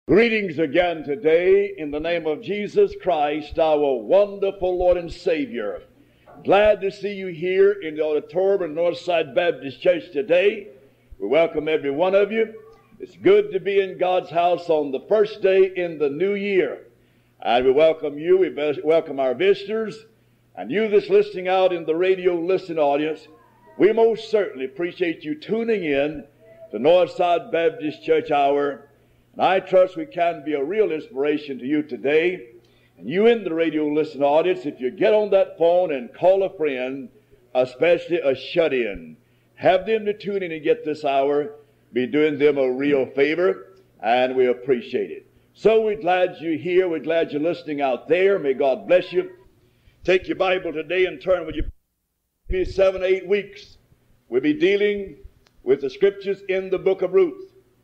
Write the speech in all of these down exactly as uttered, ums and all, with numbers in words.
Greetings again today in the name of Jesus Christ, our wonderful Lord and Savior. Glad to see you here in the auditorium of Northside Baptist Church today. We welcome every one of you. It's good to be in God's house on the first day in the new year. And we welcome you, we welcome our visitors, and you that's listening out in the radio listening audience. We most certainly appreciate you tuning in to Northside Baptist Church Hour. And I trust we can be a real inspiration to you today. And you in the radio listening audience, if you get on that phone and call a friend, especially a shut-in, have them to tune in and get this hour, be doing them a real favor, and we appreciate it. So we're glad you're here. We're glad you're listening out there. May God bless you. Take your Bible today and turn with you. Maybe seven, eight weeks, we'll be dealing with the scriptures in the book of Ruth.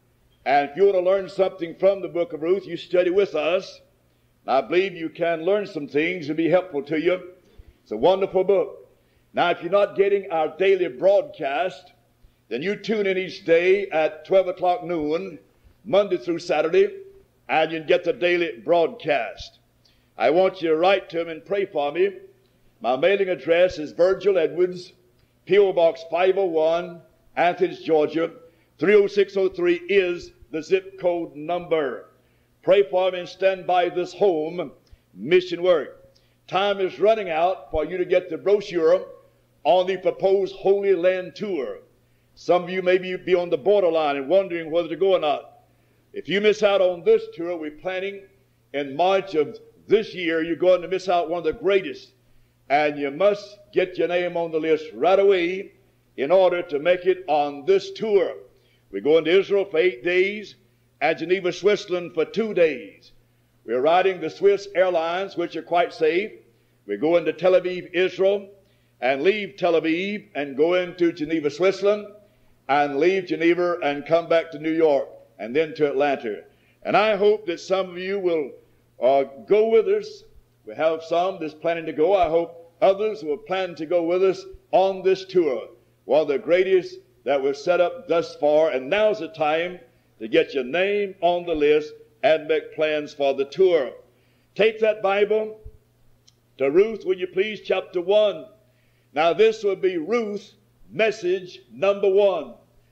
And if you want to learn something from the book of Ruth, you study with us. I believe you can learn some things and be helpful to you. It's a wonderful book. Now, if you're not getting our daily broadcast, then you tune in each day at twelve o'clock noon, Monday through Saturday, and you can get the daily broadcast. I want you to write to him and pray for me. My mailing address is Virgil Edwards, P O Box five oh one, Athens, Georgia. three oh six oh three is the zip code number. Pray for me and stand by this home mission work. Time is running out for you to get the brochure on the proposed Holy Land Tour. Some of you may be on the borderline and wondering whether to go or not. If you miss out on this tour, we're planning in March of this year, you're going to miss out one of the greatest. And you must get your name on the list right away in order to make it on this tour. We're going to Israel for eight days and Geneva, Switzerland for two days. We're riding the Swiss Airlines, which are quite safe. We're going to Tel Aviv, Israel, and leave Tel Aviv and go into Geneva, Switzerland, and leave Geneva and come back to New York and then to Atlanta. And I hope that some of you will uh, go with us. We have some that's planning to go. I hope others will plan to go with us on this tour. One of the greatest that was set up thus far, and now's the time to get your name on the list and make plans for the tour. Take that Bible to Ruth, will you please, chapter one. Now this will be Ruth, message number one.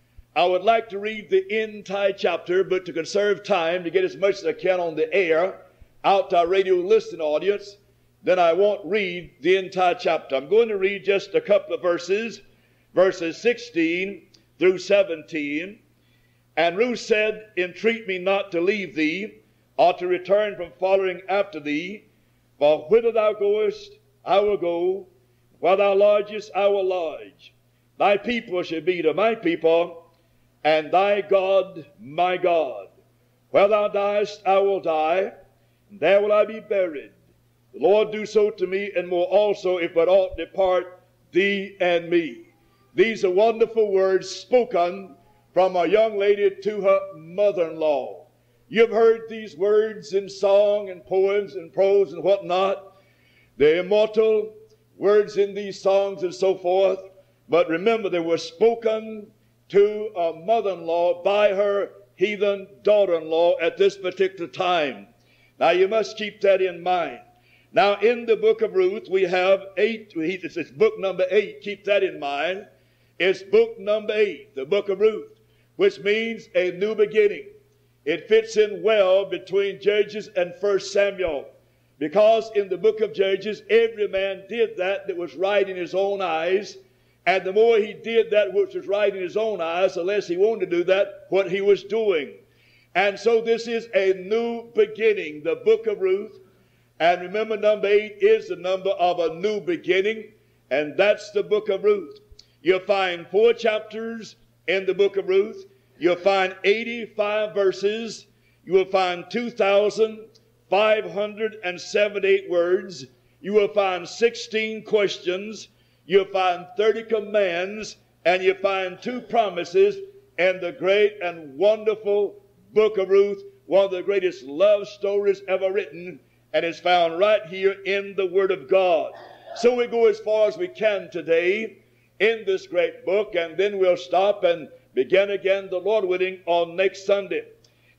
I would like to read the entire chapter, but to conserve time, to get as much as I can on the air, out to our radio listening audience, then I won't read the entire chapter. I'm going to read just a couple of verses, verses sixteen through seventeen. And Ruth said, entreat me not to leave thee, or to return from following after thee. For whither thou goest, I will go. Where thou lodgest, I will lodge. Thy people shall be to my people, and thy God my God. Where thou diest, I will die, and there will I be buried. The Lord do so to me, and more also, if but aught depart thee and me. These are wonderful words spoken from a young lady to her mother-in-law. You've heard these words in song and poems and prose and whatnot. They're immortal words in these songs and so forth. But remember, they were spoken to a mother-in-law by her heathen daughter-in-law at this particular time. Now you must keep that in mind. Now in the book of Ruth, we have eight, it's book number eight, keep that in mind. It's book number eight, the book of Ruth, which means a new beginning. It fits in well between Judges and First Samuel, because in the book of Judges, every man did that that was right in his own eyes, and the more he did that which was right in his own eyes, the less he wanted to do that what he was doing. And so this is a new beginning, the book of Ruth. And remember, number eight is the number of a new beginning, and that's the book of Ruth. You'll find four chapters in the book of Ruth. You'll find eighty-five verses. You will find two thousand five hundred seventy-eight words. You will find sixteen questions. You'll find thirty commands. And you'll find two promises in the great and wonderful book of Ruth, one of the greatest love stories ever written. And it's found right here in the Word of God. So we go as far as we can today in this great book, and then we'll stop and begin again, the Lord willing, on next Sunday.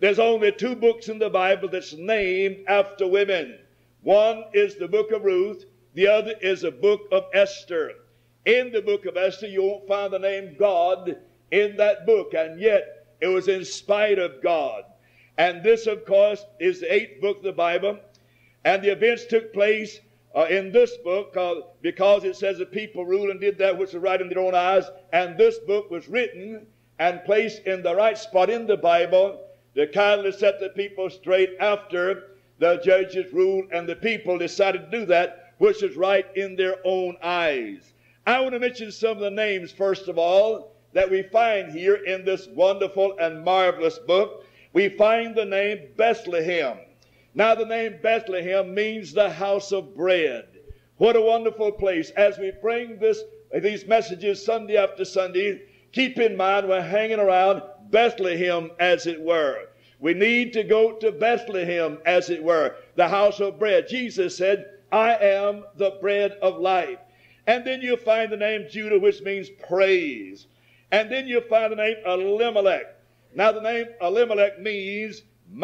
There's only two books in the Bible that's named after women. One is the book of Ruth. The other is a book of Esther. In the book of Esther, you won't find the name God in that book, and yet it was in spite of God. And this, of course, is the eighth book of the Bible. And the events took place uh, in this book uh, because it says the people ruled and did that which was right in their own eyes. And this book was written and placed in the right spot in the Bible to kindly set the people straight after the judges ruled and the people decided to do that which was right in their own eyes. I want to mention some of the names, first of all, that we find here in this wonderful and marvelous book. We find the name Bethlehem. Now, the name Bethlehem means the house of bread. What a wonderful place. As we bring this, these messages Sunday after Sunday, keep in mind we're hanging around Bethlehem, as it were. We need to go to Bethlehem, as it were, the house of bread. Jesus said, I am the bread of life. And then you find the name Judah, which means praise. And then you find the name Elimelech. Now, the name Elimelech means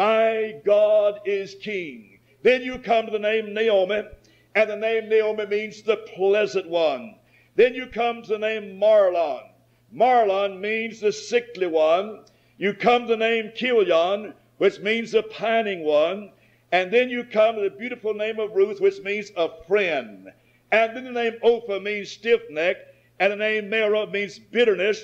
my God is king. Then you come to the name Naomi, and the name Naomi means the pleasant one. Then you come to the name Marlon. Marlon means the sickly one. You come to the name Kilion, which means the pining one. And then you come to the beautiful name of Ruth, which means a friend. And then the name Opha means stiff-necked, and the name Mara means bitterness.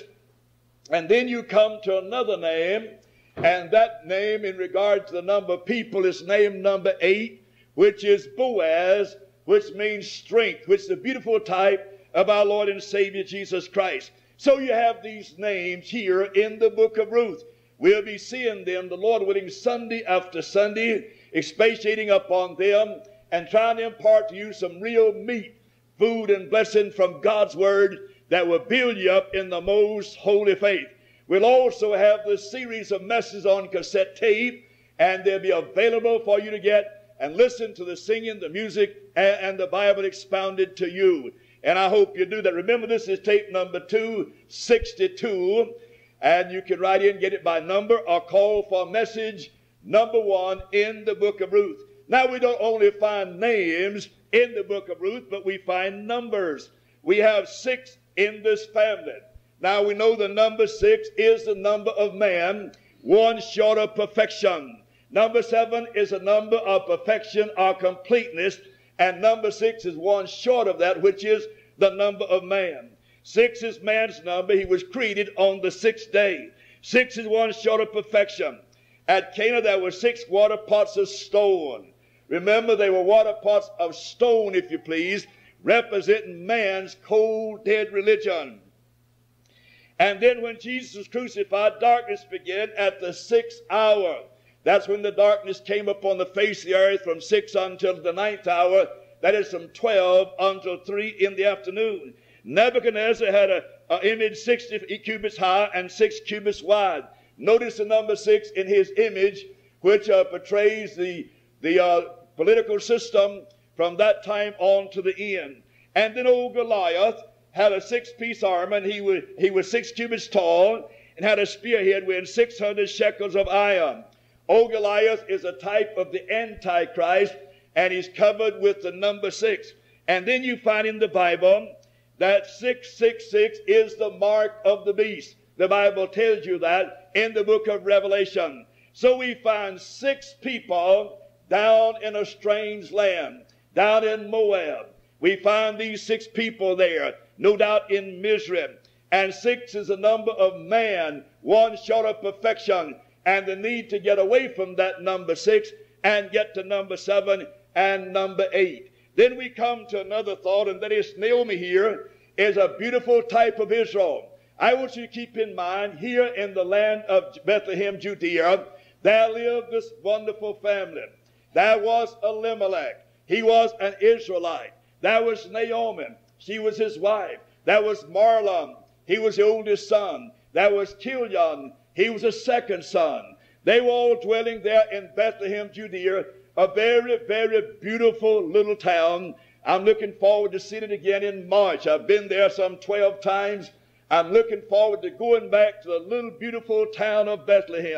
And then you come to another name, and that name in regard to the number of people is name number eight, which is Boaz, which means strength, which is the beautiful type of our Lord and Savior Jesus Christ. So you have these names here in the book of Ruth. We'll be seeing them, the Lord willing, Sunday after Sunday, expatiating upon them and trying to impart to you some real meat, food, and blessing from God's Word that will build you up in the most holy faith. We'll also have this series of messages on cassette tape, and they'll be available for you to get and listen to the singing, the music, and, and the Bible expounded to you. And I hope you do that. Remember, this is tape number two sixty-two, and you can write in, get it by number, or call for message number one in the book of Ruth. Now, we don't only find names in the book of Ruth, but we find numbers. We have six in this family. Now, we know the number six is the number of man, one short of perfection. Number seven is a number of perfection or completeness, and number six is one short of that, which is the number of man. Six is man's number. He was created on the sixth day. Six is one short of perfection. At Cana, there were six water pots of stone. Remember, they were water pots of stone, if you please, representing man's cold, dead religion. And then when Jesus was crucified, darkness began at the sixth hour. That's when the darkness came upon the face of the earth from six until the ninth hour. That is from twelve until three in the afternoon. Nebuchadnezzar had an image sixty cubits high and six cubits wide. Notice the number six in his image, which uh, portrays the, the uh, political system from that time on to the end. And then old Goliath had a six-piece armor, and he was, he was six cubits tall and had a spearhead weighing six hundred shekels of iron. Old Goliath is a type of the Antichrist, and he's covered with the number six. And then you find in the Bible that six six six is the mark of the beast. The Bible tells you that in the book of Revelation. So we find six people down in a strange land, down in Moab. We find these six people there, no doubt in misery. And six is the number of man, one short of perfection, and the need to get away from that number six and get to number seven and number eight. Then we come to another thought, and that is Naomi here is a beautiful type of Israel. I want you to keep in mind, here in the land of Bethlehem, Judea, there lived this wonderful family. There was Elimelech. He was an Israelite. There was Naomi. She was his wife. There was Marlon. He was the oldest son. There was Kilion. He was the second son. They were all dwelling there in Bethlehem, Judea, a very, very beautiful little town. I'm looking forward to seeing it again in March. I've been there some twelve times. I'm looking forward to going back to the little beautiful town of Bethlehem.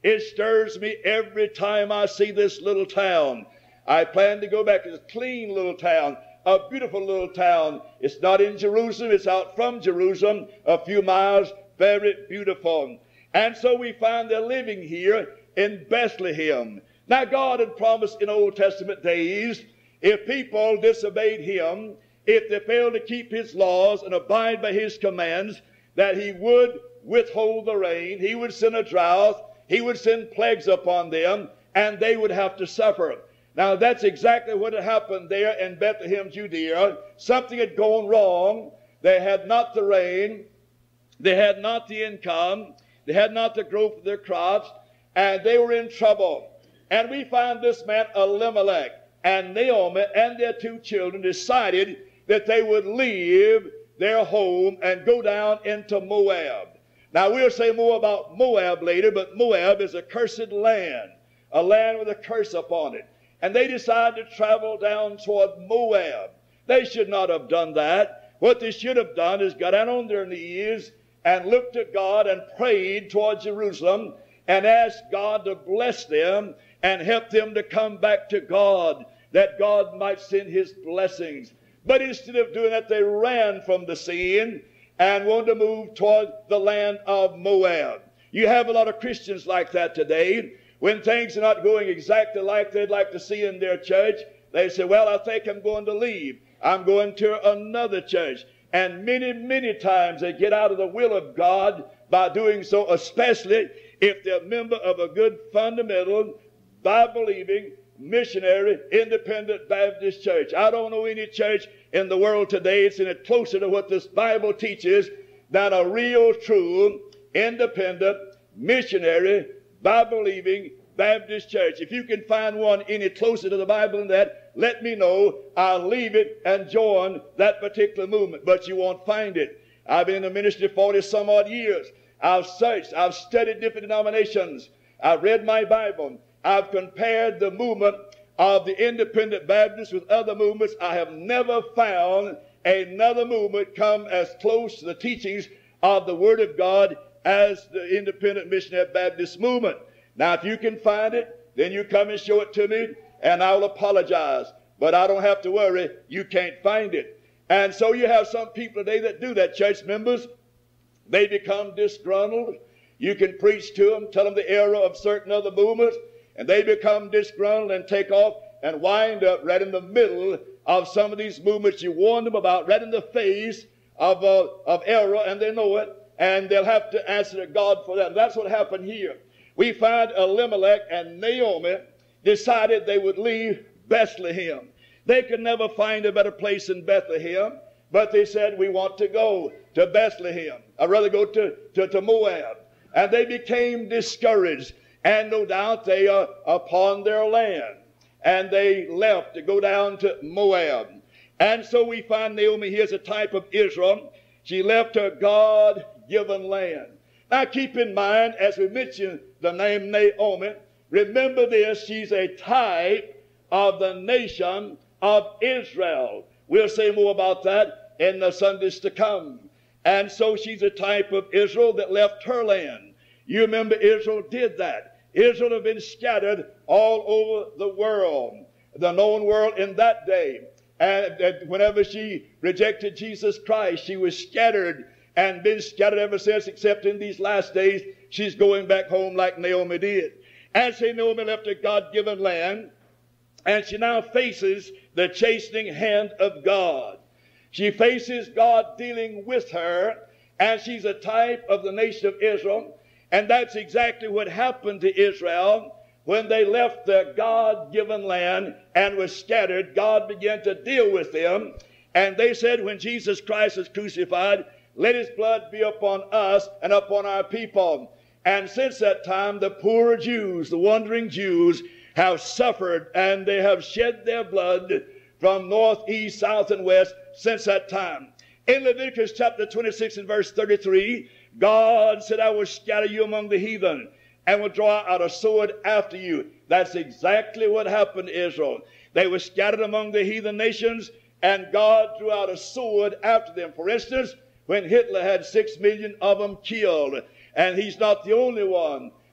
It stirs me every time I see this little town. I plan to go back. It's a clean little town, a beautiful little town. It's not in Jerusalem. It's out from Jerusalem, a few miles, very beautiful. And so we find they're living here in Bethlehem. Now, God had promised in Old Testament days, if people disobeyed Him, if they failed to keep His laws and abide by His commands, that He would withhold the rain, He would send a drought, He would send plagues upon them, and they would have to suffer. Now, that's exactly what had happened there in Bethlehem, Judea. Something had gone wrong. They had not the rain. They had not the income. They had not the growth of their crops, and they were in trouble. And we find this man Elimelech and Naomi and their two children decided that they would leave their home and go down into Moab. Now, we'll say more about Moab later, but Moab is a cursed land, a land with a curse upon it. And they decided to travel down toward Moab. They should not have done that. What they should have done is got down on their knees and looked to God and prayed toward Jerusalem and asked God to bless them and help them to come back to God, that God might send His blessings. But instead of doing that, they ran from the scene and wanted to move toward the land of Moab. You have a lot of Christians like that today. When things are not going exactly like they'd like to see in their church, they say, well, I think I'm going to leave. I'm going to another church. And many, many times they get out of the will of God by doing so, especially if they're a member of a good fundamental, Bible-believing, missionary, independent Baptist church. I don't know any church in the world today that's any closer to what this Bible teaches than a real, true, independent, missionary, Bible-believing Baptist church. If you can find one any closer to the Bible than that, let me know. I'll leave it and join that particular movement. But you won't find it. I've been in the ministry forty some odd years. I've searched. I've studied different denominations. I've read my Bible. I've compared the movement of the independent Baptists with other movements. I have never found another movement come as close to the teachings of the Word of God as the independent missionary Baptist movement. Now, if you can find it, then you come and show it to me, and I'll apologize. But I don't have to worry. You can't find it. And so you have some people today that do that, church members. They become disgruntled. You can preach to them, tell them the error of certain other movements, and they become disgruntled and take off and wind up right in the middle of some of these movements you warned them about, right in the face of, uh, of error, and they know it, and they'll have to answer to God for that. And that's what happened here. We find Elimelech and Naomi decided they would leave Bethlehem. They could never find a better place in Bethlehem, but they said, we want to go to Bethlehem. I'd rather go to, to, to Moab. And they became discouraged, and no doubt they are upon their land. And they left to go down to Moab. And so we find Naomi here as a type of Israel. She left her God-given land. Now keep in mind, as we mentioned the name Naomi, remember this, she's a type of the nation of Israel. We'll say more about that in the Sundays to come. And so she's a type of Israel that left her land. You remember Israel did that. Israel had been scattered all over the world, the known world in that day. And, and whenever she rejected Jesus Christ, she was scattered and been scattered ever since, except in these last days, she's going back home like Naomi did. And so Naomi left a God-given land, and she now faces the chastening hand of God. She faces God dealing with her, and she's a type of the nation of Israel. And that's exactly what happened to Israel when they left their God-given land and were scattered. God began to deal with them, and they said, when Jesus Christ was crucified, let His blood be upon us and upon our people. And since that time, the poor Jews, the wandering Jews, have suffered, and they have shed their blood from north, east, south, and west since that time. In Leviticus chapter twenty-six and verse thirty-three, God said, I will scatter you among the heathen and will draw out a sword after you. That's exactly what happened to Israel. They were scattered among the heathen nations, and God drew out a sword after them. For instance, when Hitler had six million of them killed, and he's not the only one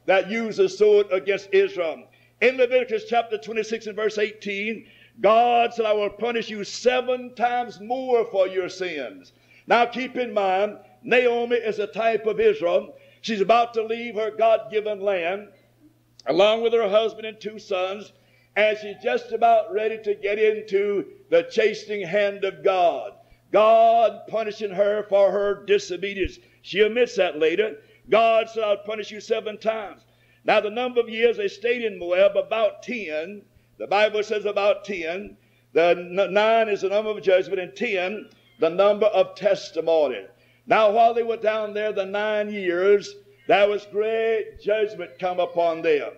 that used the sword against Israel. In Leviticus chapter twenty-six and verse eighteen, God said, I will punish you seven times more for your sins. Now keep in mind, Naomi is a type of Israel. She's about to leave her God-given land along with her husband and two sons, and she's just about ready to get into the chastening hand of God. God punishing her for her disobedience. She admits that later. God said, I'll punish you seven times. Now the number of years they stayed in Moab, about ten. The Bible says about ten. The nine is the number of judgment, and ten, the number of testimony. Now while they were down there the nine years, there was great judgment come upon them.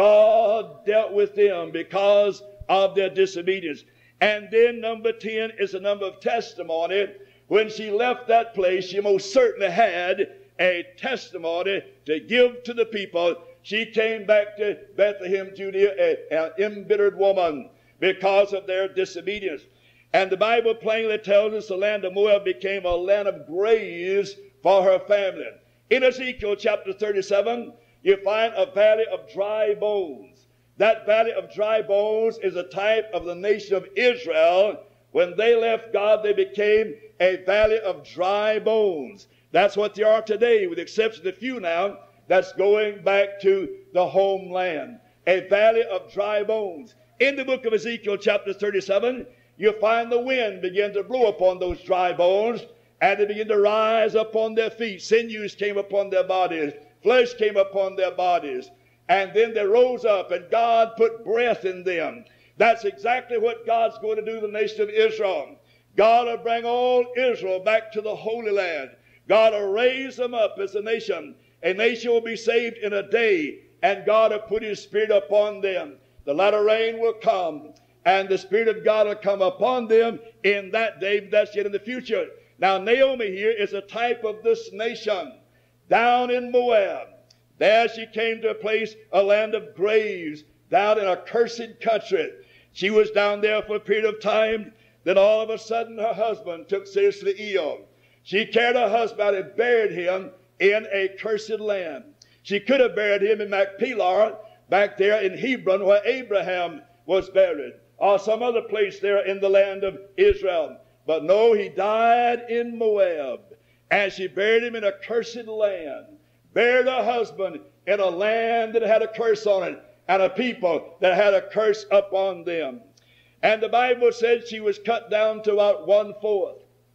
God dealt with them because of their disobedience. And then number ten is the number of testimony. When she left that place, she most certainly had a testimony to give to the people. She came back to Bethlehem, Judea, an embittered woman because of their disobedience. And the Bible plainly tells us the land of Moab became a land of graves for her family. In Ezekiel chapter thirty-seven, you find a valley of dry bones. That valley of dry bones is a type of the nation of Israel. When they left God, they became a valley of dry bones. That's what they are today, with the exception of the few now that's going back to the homeland. A valley of dry bones. In the book of Ezekiel chapter thirty-seven, you find the wind begin to blow upon those dry bones, and they begin to rise upon their feet. Sinews came upon their bodies. Flesh came upon their bodies. And then they rose up, and God put breath in them. That's exactly what God's going to do to the nation of Israel. God will bring all Israel back to the Holy Land. God will raise them up as a nation. A nation will be saved in a day, and God will put His Spirit upon them. The latter rain will come, and the Spirit of God will come upon them in that day, but that's yet in the future. Now, Naomi here is a type of this nation. Down in Moab, there she came to a place, a land of graves, down in a cursed country. She was down there for a period of time. Then all of a sudden her husband took seriously ill. She carried her husband out and buried him in a cursed land. She could have buried him in Machpelah, back there in Hebron where Abraham was buried, or some other place there in the land of Israel. But no, he died in Moab. And she buried him in a cursed land. Buried her husband in a land that had a curse on it, and a people that had a curse upon them. And the Bible said she was cut down to about one-fourth.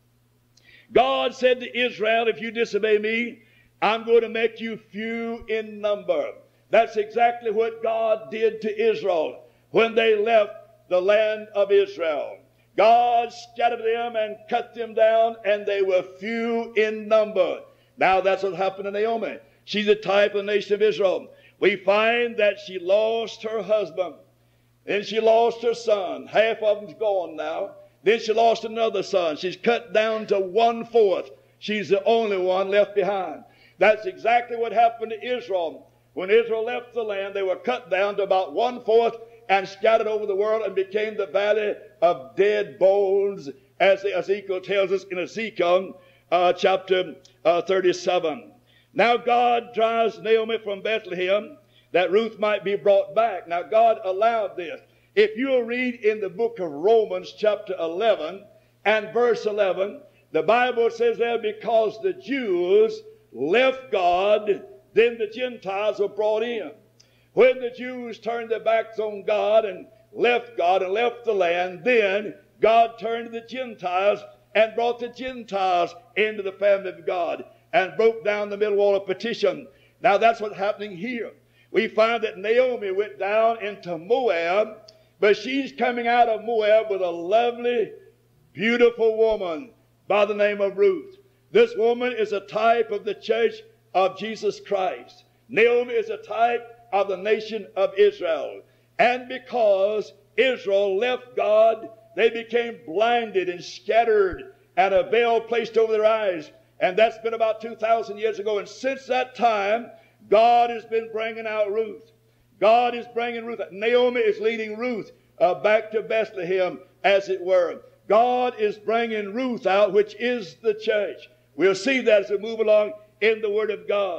God said to Israel, if you disobey me, I'm going to make you few in number. That's exactly what God did to Israel when they left the land of Israel. God scattered them and cut them down, and they were few in number. Now that's what happened to Naomi. She's the type of the nation of Israel. We find that she lost her husband. Then she lost her son. Half of them's gone now. Then she lost another son. She's cut down to one-fourth. She's the only one left behind. That's exactly what happened to Israel. When Israel left the land, they were cut down to about one-fourth and scattered over the world and became the valley of dead bones, as Ezekiel tells us in Ezekiel uh, chapter uh, thirty-seven. Now God drives Naomi from Bethlehem that Ruth might be brought back. Now God allowed this. If you'll read in the book of Romans chapter eleven and verse eleven, the Bible says there, because the Jews left God, then the Gentiles were brought in. When the Jews turned their backs on God and left God and left the land, then God turned to the Gentiles and brought the Gentiles into the family of God and broke down the middle wall of partition. Now that's what's happening here. We find that Naomi went down into Moab, but she's coming out of Moab with a lovely, beautiful woman by the name of Ruth. This woman is a type of the church of Jesus Christ. Naomi is a type of the nation of Israel. And because Israel left God, they became blinded and scattered, and a veil placed over their eyes. And that's been about two thousand years ago. And since that time, God has been bringing out Ruth. God is bringing Ruth. Naomi is leading Ruth uh, back to Bethlehem, as it were. God is bringing Ruth out, which is the church. We'll see that as we move along in the Word of God.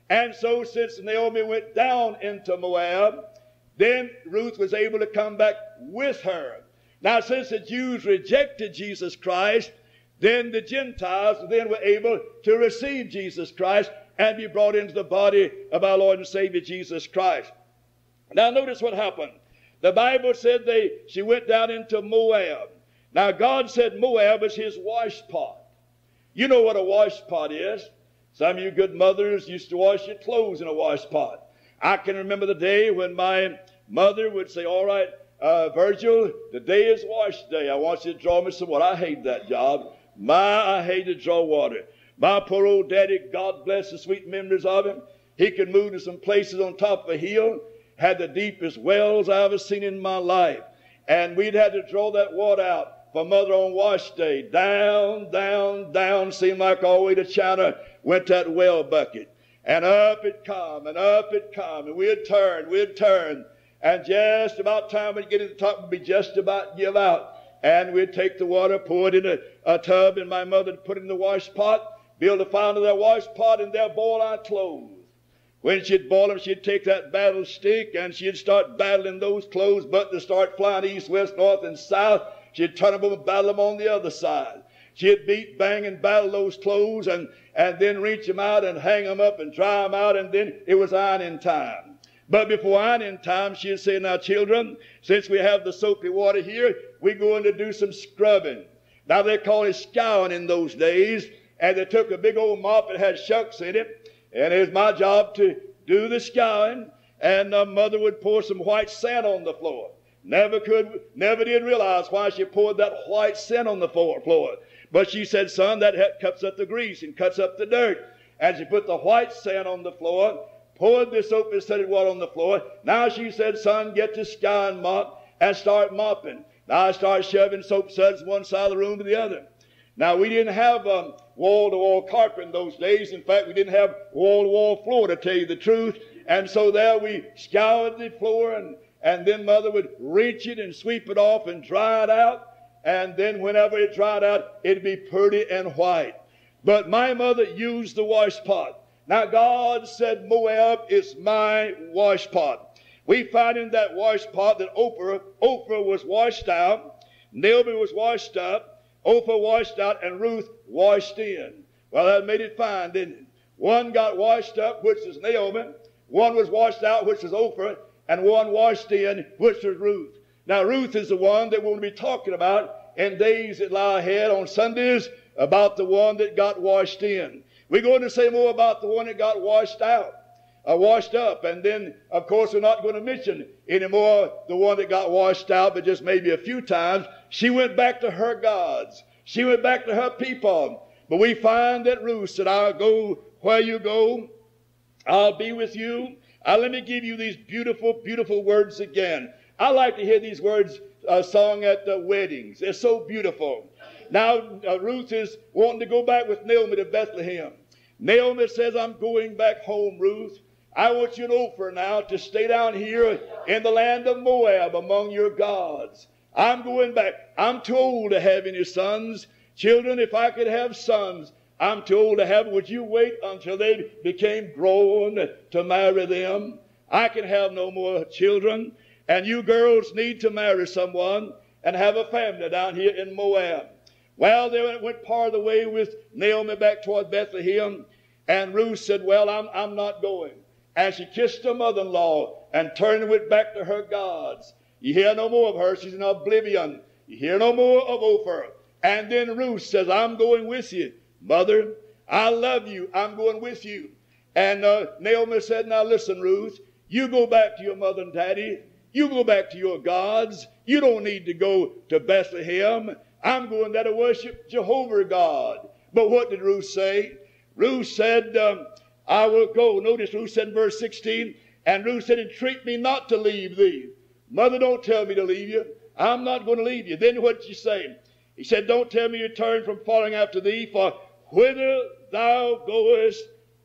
And so since Naomi went down into Moab, then Ruth was able to come back with her. Now, since the Jews rejected Jesus Christ, then the Gentiles then were able to receive Jesus Christ and be brought into the body of our Lord and Savior Jesus Christ. Now, notice what happened. The Bible said they she went down into Moab. Now, God said Moab is his wash pot. You know what a wash pot is. Some of you good mothers used to wash your clothes in a wash pot. I can remember the day when my mother would say, all right, uh, Virgil, today is wash day. I want you to draw me some water. I hate that job. My, I hate to draw water. My poor old daddy, God bless the sweet memories of him. He could move to some places on top of a hill, had the deepest wells I ever seen in my life. And we'd had to draw that water out for Mother on wash day. Down, down, down, seemed like all the way to China went that well bucket. And up it come, and up it come, and we'd turn, we'd turn. And just about time we'd get to the top, we'd be just about give out. And we'd take the water, pour it in a, a tub, and my mother would put it in the wash pot, build a fire into that wash pot, and there boil our clothes. When she'd boil them, she'd take that battle stick, and she'd start battling those clothes, but to start flying east, west, north, and south, she'd turn them over and battle them on the other side. She'd beat, bang, and battle those clothes, and, and then reach them out and hang them up and dry them out, and then it was ironing time. But before ironing time, she'd say, now, children, since we have the soapy water here, we're going to do some scrubbing. Now, they call it scouring in those days, and they took a big old mop that had shucks in it, and it was my job to do the scouring, and uh, Mother would pour some white sand on the floor. Never could, never did realize why she poured that white sand on the floor. But she said, son, that cuts up the grease and cuts up the dirt. And she put the white sand on the floor, poured the soap and setted water on the floor. Now she said, son, get the scouring mop and start mopping. Now I started shoving soap suds one side of the room to the other. Now we didn't have um, wall-to-wall carpet in those days. In fact, we didn't have wall-to-wall floor, to tell you the truth. And so there we scoured the floor, and, and then Mother would rinse it and sweep it off and dry it out. And then whenever it dried out, it'd be pretty and white. But my mother used the wash pot. Now God said, Moab is my wash pot. We find in that wash pot that Oprah, Oprah was washed out, Naomi was washed up, Oprah washed out, and Ruth washed in. Well, that made it fine, didn't it? One got washed up, which is Naomi. One was washed out, which is Oprah. And one washed in, which was Ruth. Now, Ruth is the one that we'll be talking about in days that lie ahead on Sundays, about the one that got washed in. We're going to say more about the one that got washed out, uh, washed up. And then, of course, we're not going to mention anymore the one that got washed out, but just maybe a few times. She went back to her gods. She went back to her people. But we find that Ruth said, I'll go where you go. I'll be with you. Uh, let me give you these beautiful, beautiful words again. I like to hear these words uh, sung at uh, weddings. They're so beautiful. Now, uh, Ruth is wanting to go back with Naomi to Bethlehem. Naomi says, I'm going back home, Ruth. I want you to know for now to stay down here in the land of Moab among your gods. I'm going back. I'm too old to have any sons. Children, if I could have sons, I'm too old to have them. Would you wait until they became grown to marry them? I can have no more children. And you girls need to marry someone and have a family down here in Moab. Well, they went part of the way with Naomi back toward Bethlehem. And Ruth said, well, I'm, I'm not going. And she kissed her mother-in-law and turned and went back to her gods. You hear no more of her. She's in oblivion. You hear no more of Oprah. And then Ruth says, I'm going with you. Mother, I love you. I'm going with you. And uh, Naomi said, now listen, Ruth, you go back to your mother and daddy. You go back to your gods. You don't need to go to Bethlehem. I'm going there to worship Jehovah God. But what did Ruth say? Ruth said, um, I will go. Notice Ruth said in verse sixteen, and Ruth said, entreat me not to leave thee. Mother, don't tell me to leave you. I'm not going to leave you. Then what did she say? He said, don't tell me to turn from following after thee, for whither thou goest,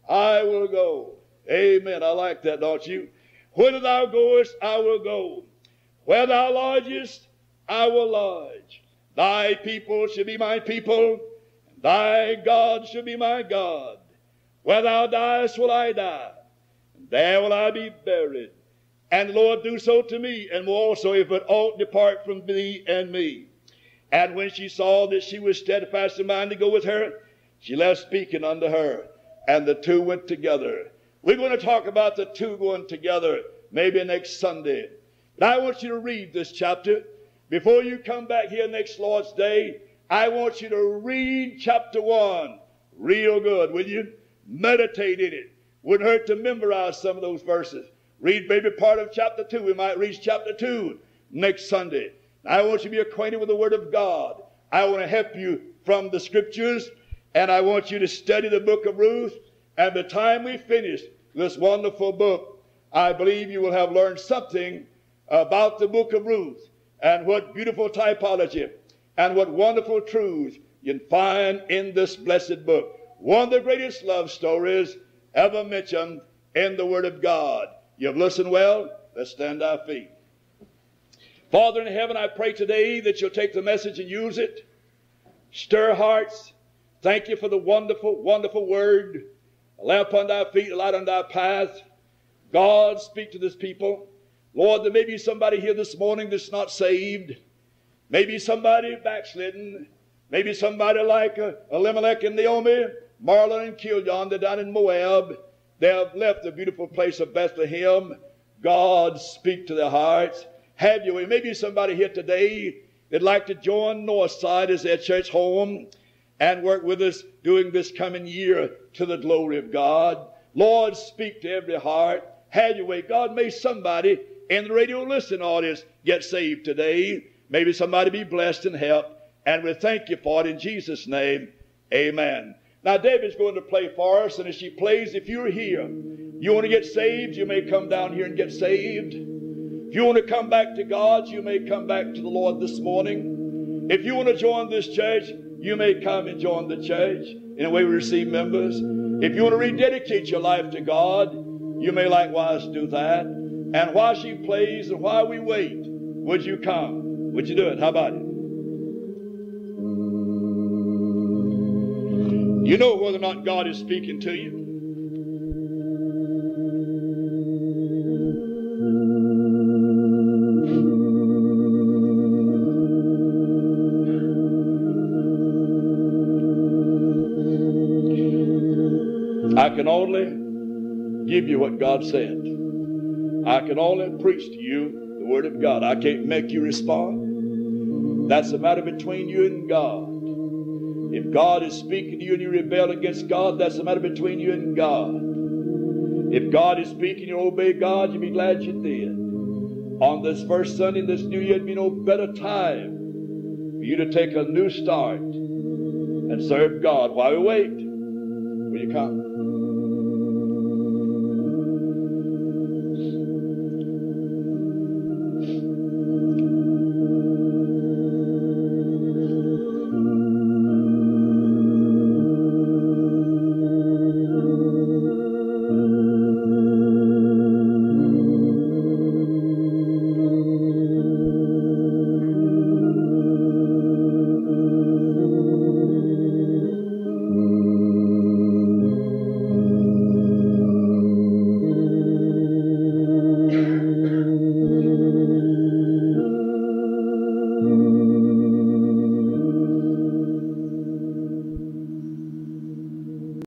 I will go. Amen. I like that, don't you? Whither thou goest, I will go. Where thou lodgest, I will lodge. Thy people shall be my people, and thy God shall be my God. Where thou diest will I die, and there will I be buried. And the Lord do so to me, and will also, if it ought, depart from thee and me. And when she saw that she was steadfast in mind to go with her, she left speaking unto her, and the two went together. We're going to talk about the two going together maybe next Sunday. But I want you to read this chapter. Before you come back here next Lord's Day, I want you to read chapter one real good, will you? Meditate in it. Wouldn't hurt to memorize some of those verses. Read maybe part of chapter two. We might reach chapter two next Sunday. I want you to be acquainted with the Word of God. I want to help you from the Scriptures, and I want you to study the book of Ruth. And by the time we finish this wonderful book, I believe you will have learned something about the book of Ruth, and what beautiful typology and what wonderful truths you can find in this blessed book. One of the greatest love stories ever mentioned in the Word of God. You've listened well? Let's stand to our feet. Father in heaven, I pray today that you'll take the message and use it. Stir hearts. Thank you for the wonderful, wonderful Word. A lamp unto our feet, a light unto our path. God, speak to this people. Lord, there may be somebody here this morning that's not saved. Maybe somebody backslidden. Maybe somebody like uh, Elimelech and Naomi, Marlon and Chilion, they're down in Moab. They have left the beautiful place of Bethlehem. God, speak to their hearts. Have your way. Maybe somebody here today that'd like to join Northside as their church home and work with us during this coming year to the glory of God. Lord, speak to every heart. Have your way. God, may somebody in the radio listening audience get saved today. Maybe somebody be blessed and helped. And we thank you for it in Jesus' name. Amen. Now, David's going to play for us, and as she plays, if you're here, you want to get saved, you may come down here and get saved. If you want to come back to God, you may come back to the Lord this morning. If you want to join this church, you may come and join the church. In a way, we receive members. If you want to rededicate your life to God, you may likewise do that. And while she plays and while we wait, would you come? Would you do it? How about it? You know whether or not God is speaking to you. I can only give you what God said. I can only preach to you the Word of God. I can't make you respond. That's a matter between you and God. If God is speaking to you and you rebel against God, that's a matter between you and God. If God is speaking and you obey God, you'll be glad you did. On this first Sunday in this new year, it'd be no better time for you to take a new start and serve God while we wait. Will you come?